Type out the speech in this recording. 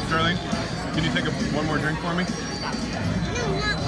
Sterling, can you take one more drink for me? No, not